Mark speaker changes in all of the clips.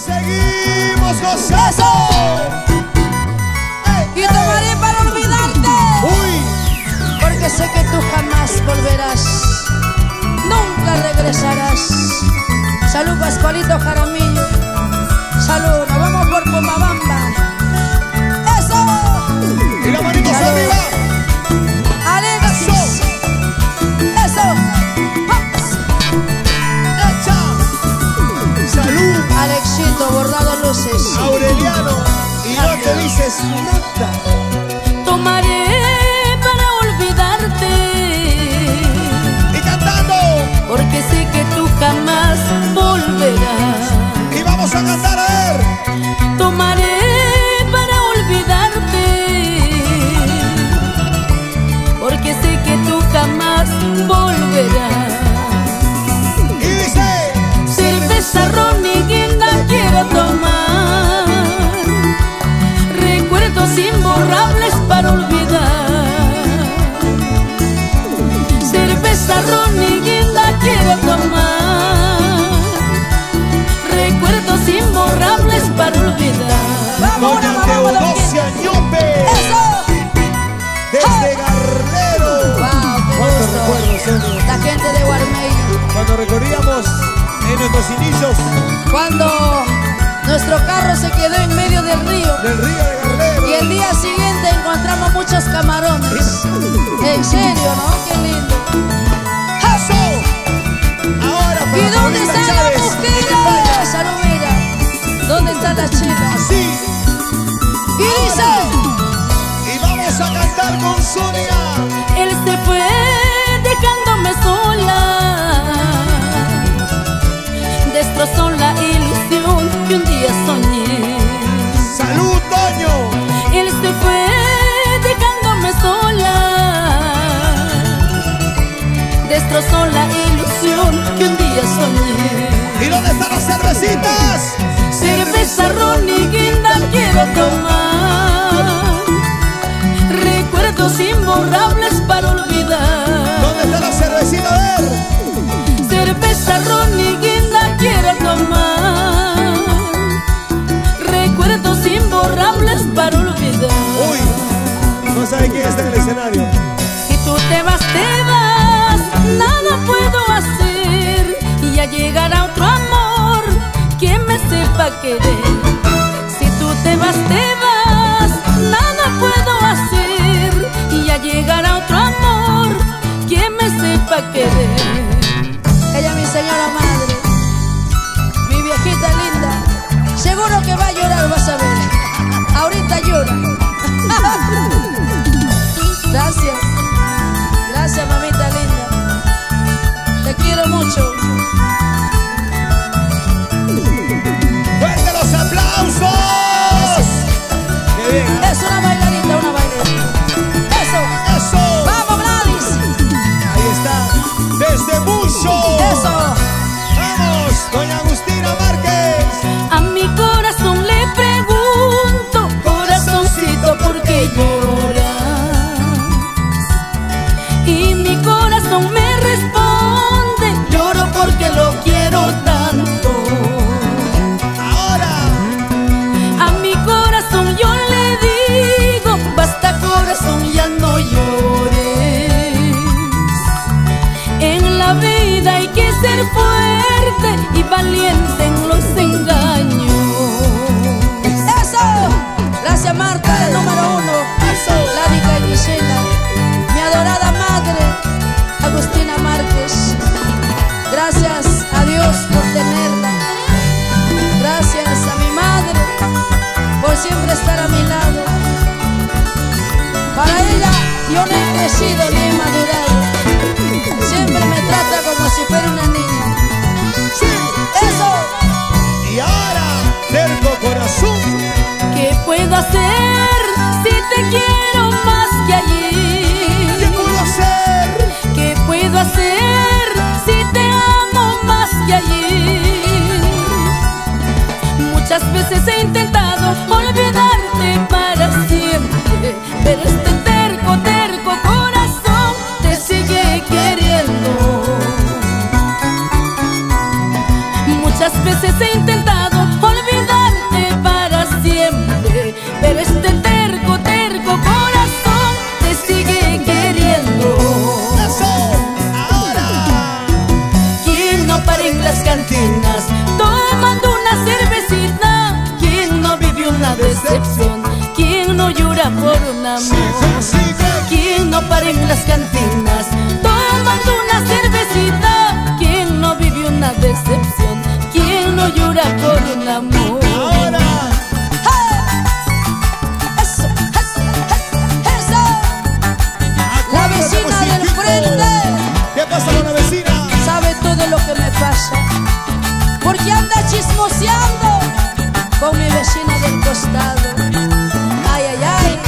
Speaker 1: seguimos gozando.
Speaker 2: Y tomaré para olvidarte.
Speaker 1: Uy.
Speaker 2: Porque sé que tú jamás volverás. Nunca regresarás. Salud, Pascualito Jaramillo. Salud, nos vamos por Pomabamba. ¡Eso!
Speaker 1: Y la manito arriba.
Speaker 2: Alexis. ¡Eso!
Speaker 1: ¡Echa! ¡Salud!
Speaker 2: Alexito, bordado luces.
Speaker 1: Aureliano. Y no te dices nada.
Speaker 3: Tomaré para olvidarte.
Speaker 1: Y cantando.
Speaker 3: Porque sé que tú jamás volverás.
Speaker 1: Y vamos a cantar, a ver.
Speaker 3: Tomaré para olvidarte. Porque sé que tú jamás volverás.
Speaker 1: Y dice:
Speaker 3: Cerveza, ron y guinda quiero tomar. Recuerdos imborrables para olvidar. Cerveza, ron y guinda quiero tomar. Recuerdos imborrables para olvidar.
Speaker 2: ¡Vamos,
Speaker 1: Doña
Speaker 2: una mamá,
Speaker 1: Teodosia Ñope.
Speaker 2: ¡Eso!
Speaker 1: Desde Garnero.
Speaker 2: ¡Wow, qué
Speaker 1: ¿Cuántos
Speaker 2: gusto!
Speaker 1: recuerdos, señor?
Speaker 2: La gente de Guarmey.
Speaker 1: Cuando recorríamos en nuestros inicios
Speaker 2: Cuando nuestro carro se quedó en medio del río.
Speaker 1: del río de Garnero.
Speaker 2: Y el día siguiente encontramos muchos camarones. En serio, ¿no? Qué lindo.
Speaker 1: ¡Eso! Ahora para
Speaker 2: ¿Y dónde
Speaker 1: Paulina
Speaker 2: están las
Speaker 1: Chávez, en
Speaker 2: mujeres?
Speaker 1: España.
Speaker 2: Salud, mira. ¿Dónde están las chicas?
Speaker 1: Así.
Speaker 2: Y dice:
Speaker 1: Y vamos a cantar con Sonia.
Speaker 3: Él se fue dejándome sola. Destrozó la ilusión que un día soñé.
Speaker 1: ¡Salud, Toño!
Speaker 3: Él se fue dejándome sola. Destrozó la ilusión que un día soñé.
Speaker 1: ¿Y dónde están las cervecitas?
Speaker 3: Cerveza, ron y guinda quiero tomar. Recuerdos imborrables para olvidar.
Speaker 1: ¿Dónde está la cervecita? A ver.
Speaker 3: Cerveza, ron y guinda quiero tomar. Recuerdos imborrables para olvidar.
Speaker 1: Uy, no sabe quién está en el escenario.
Speaker 3: Si tú te vas, nada puedo hacer. Y ya llegará otro amor que me sepa querer. Si tú te vas, nada puedo hacer. Y ya llegará otro amor que me sepa querer.
Speaker 2: ella, mi señora madre, mi viejita linda. Seguro que va a llorar, vas a ver. Ahorita llora. Gracias. Gracias, mamita linda. Te quiero mucho.
Speaker 1: ¡Fuerte los aplausos! ¡Qué bien!
Speaker 2: Es una bailarita, una bailarita. Eso.
Speaker 1: ¡Eso!
Speaker 2: ¡Vamos, Gladys!
Speaker 1: Ahí está, desde Bucho.
Speaker 2: Eso.
Speaker 1: ¡Vamos, doña Agustina Márquez!
Speaker 3: A mi corazón le pregunto, corazoncito, ¿por qué lloras? Y mi corazón me responde, lloro porque lo quiero tanto.
Speaker 1: Ahora,
Speaker 3: A mi corazón yo le digo, basta corazón, ya no llores. En la vida hay que ser fuerte y valiente en los engaños.
Speaker 2: Eso. Gracias, Marta, la número 1.
Speaker 1: eso.
Speaker 2: Ládica y Gisela. Mi adorada madre, Agustina Márquez. Gracias a Dios por tenerla. Gracias a mi madre por siempre estar a mi lado. Para ella yo no he crecido ni he madurado. Siempre me trata como si fuera una niña.
Speaker 1: Sí.
Speaker 2: Eso.
Speaker 1: Y ahora, terco corazón.
Speaker 3: ¿Qué puedo hacer si te quiero más que ayer?
Speaker 1: ¿Qué puedo hacer?
Speaker 3: ¿Qué puedo hacer si te amo más que ayer? Muchas veces he intentado olvidarte para siempre, pero este terco corazón te sigue queriendo. Muchas veces he intentado olvidarte llora por un amor? ¿Quién no para en las cantinas tomando una cervecita? ¿Quién no vive una decepción? ¿Quién no llora por un amor?
Speaker 1: Ahora.
Speaker 2: La vecina del frente.
Speaker 1: ¿Qué pasa con la vecina?
Speaker 2: Sabe todo lo que me pasa, porque anda chismoseando con mi vecina del costado. Ay, ay, ay.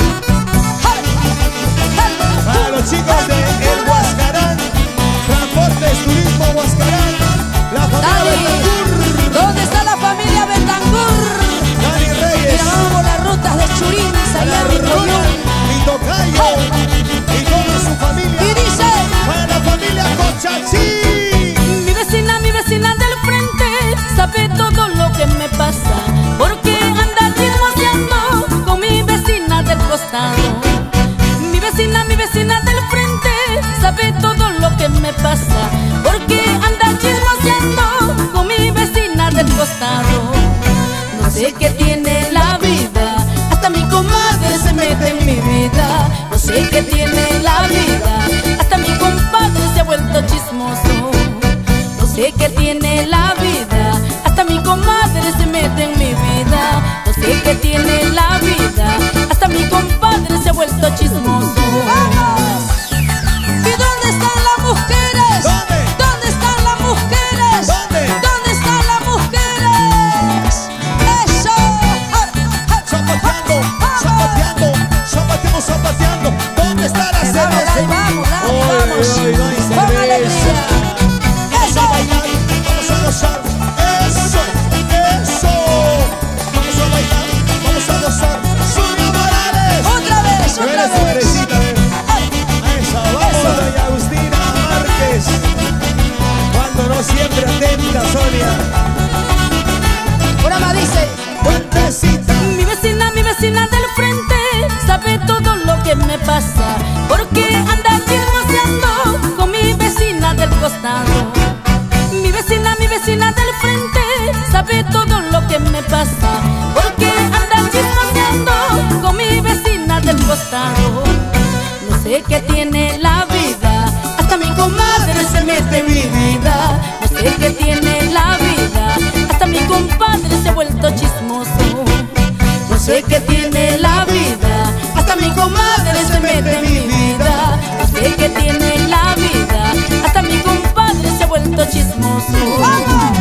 Speaker 1: Para los chicos de El Huascarán, Transportes Turismo Huascarán, la familia
Speaker 2: Dani,
Speaker 1: Betancourt.
Speaker 2: ¿dónde está la familia Betancourt?
Speaker 1: Dani Reyes.
Speaker 2: Mira, vamos por las rutas de Churín, allá en Ritoyón.
Speaker 1: Mi tocayo y toda su familia.
Speaker 2: Y dice:
Speaker 1: para la familia Conchachín.
Speaker 3: Mi vecina del frente sabe todo lo que me pasa, porque anda chismoseando con mi vecina del costado. Mi vecina del frente sabe todo lo que me pasa, porque anda chismoseando con mi vecina del costado. No sé qué tiene la vida, hasta mi comadre se mete en mi vida. No sé qué tiene la vida, hasta mi compadre se ha vuelto chismoso. No sé qué tiene la vida, hasta mi comadre se mete en mi vida. No sé qué tiene la vida, hasta mi compadre se ha vuelto chismoso.
Speaker 2: ¡vamos! ¿Y dónde están las mujeres?
Speaker 1: ¿Dónde?
Speaker 2: ¿Dónde están las mujeres?
Speaker 1: ¿Dónde?
Speaker 2: ¿Dónde están las mujeres? ¡Eso!
Speaker 1: Zapateando, zapateando, zapateando, zapateando. ¿Dónde está la
Speaker 2: Vamos,
Speaker 1: cerveza?
Speaker 2: Dani, vamos, Dani, vamos.
Speaker 1: Hoy no hay
Speaker 2: Con
Speaker 1: cerveza.
Speaker 2: alegría.
Speaker 1: Vamos a bailar, vamos a gozar. Eso, eso. Vamos a bailar, vamos a gozar. Sonia Morales.
Speaker 2: Otra vez,
Speaker 1: Que
Speaker 2: otra
Speaker 1: eres su
Speaker 2: vez.
Speaker 1: merecita, a esa, vamos, doña Agustina Márquez. Cuando no siempre atenta, Sonia.
Speaker 2: Una más dice:
Speaker 1: Fuertecita.
Speaker 3: Mi vecina del frente sabe todo lo que me pasa, porque anda chismoseando con mi vecina del costado. Mi vecina del frente sabe todo lo que me pasa, porque anda chismoseando con mi vecina del costado. No sé qué tiene la vida, hasta mi comadre se mete en mi vida. No sé qué tiene la vida, hasta mi compadre se ha vuelto chismoso. No sé qué tiene la vida, hasta mi comadre se mete en mi vida. No sé qué tiene la vida, hasta mi compadre se ha vuelto chismoso.
Speaker 2: ¡vamos!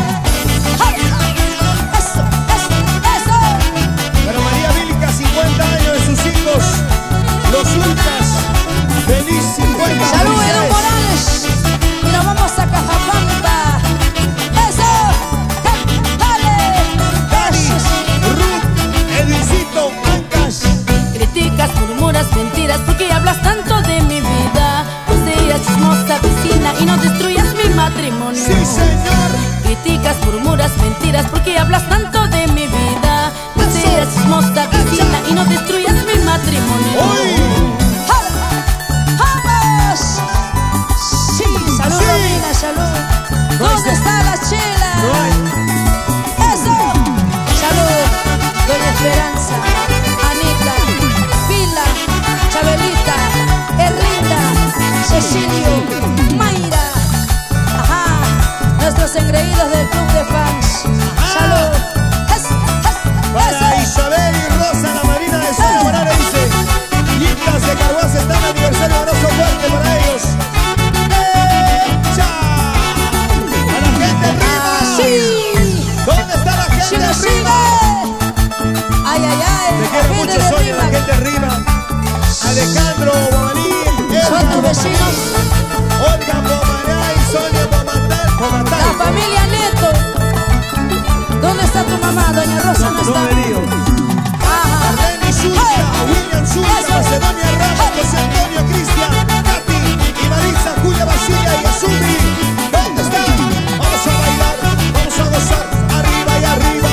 Speaker 2: ¡Eso, eso, eso!
Speaker 1: Para María Vilca, 50 años de sus hijos, los Ultras. Feliz 50.
Speaker 2: ¡Salud, Edu
Speaker 1: felicidades.
Speaker 2: Morales! Y nos vamos a Cajapampa. ¡Eso! ¡Dale!
Speaker 1: Dani,
Speaker 2: ¡Eso sí!
Speaker 1: Ruth, Edicito, Ancas.
Speaker 3: Criticas, murmuras, mentiras, porque hablas tanto de mi vida. No seas chismosa vecina y no destruyas mi matrimonio.
Speaker 1: Sí, señor.
Speaker 3: Criticas, murmuras, mentiras, porque hablas tanto de mi vida. No seas chismosa vecina y no destruyas mi matrimonio.
Speaker 1: Hoy.
Speaker 2: ¡Vamos! Sí, salud,
Speaker 1: Sí.
Speaker 2: Romina, salud. ¿Dónde está la chela?
Speaker 1: No hay.
Speaker 2: ¡Eso! Salud, doña Esperanza, Anita, Pila, Chabelita, Erlinda, Cecilio, Mayra. Ajá, nuestros engreídos del club de fans. Salud.
Speaker 1: Para Isabel y Rosa, la marina de Sonia Morales dice: Quintas de Carhuaz están de aniversario, abrazo fuerte para ellos. ¡Echa! A la gente arriba.
Speaker 2: Sí.
Speaker 1: ¿Dónde está la gente
Speaker 2: ¡Sigue,
Speaker 1: arriba?
Speaker 2: sigue! ¡Ay, ay, ay!
Speaker 1: Te quiero mucho,
Speaker 2: de
Speaker 1: Sonia, la
Speaker 2: arriba.
Speaker 1: gente arriba. Alejandro Bomaní,
Speaker 2: Son tus vecinos.
Speaker 1: Olga Bomaná y Sonia Bomatay.
Speaker 2: La familia Neto. ¿Dónde está tu mamá, doña Rosa? No está. Ajá.
Speaker 1: Arlene Zulca, William Zulca,
Speaker 2: Eso.
Speaker 1: Macedonia Ramos, José Antonio Cristian, Katy y Marisa, Julia Basilla y Azumi. ¿Dónde están? Vamos a bailar, vamos a gozar, arriba y arriba.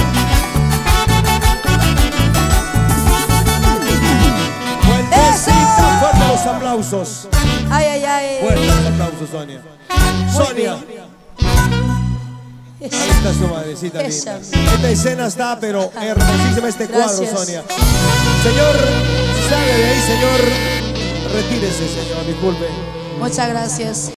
Speaker 1: Fuertecita, fuerte los aplausos.
Speaker 2: Ay, ay, ay.
Speaker 1: Fuerte los aplausos, Sonia. Sonia. Ahí está su madrecita
Speaker 2: Esa.
Speaker 1: linda. Esta escena está, pero hermosísima este cuadro,
Speaker 2: Gracias.
Speaker 1: Sonia. Señor, sale de ahí, señor. Retírese, señor, disculpe.
Speaker 2: Muchas gracias.